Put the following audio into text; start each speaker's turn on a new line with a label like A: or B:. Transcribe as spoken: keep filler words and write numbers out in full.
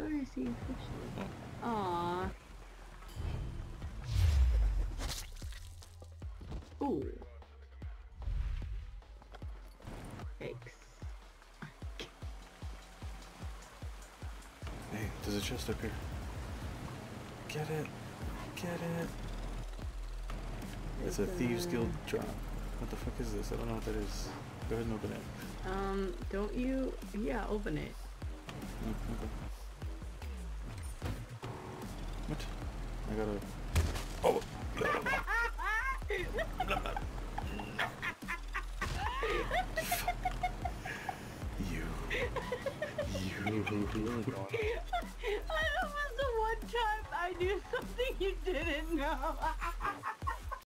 A: I see a fish. Aww. Ooh. Yikes.
B: Hey, there's a chest up here. Get it. Get it. It's a Thieves Guild drop. What the fuck is this? I don't know what that is. Go ahead and open it.
A: Um, don't you... Yeah, open it.
B: Mm, okay. What? I gotta... Oh! You. You.
A: I was the one time I knew something you didn't know.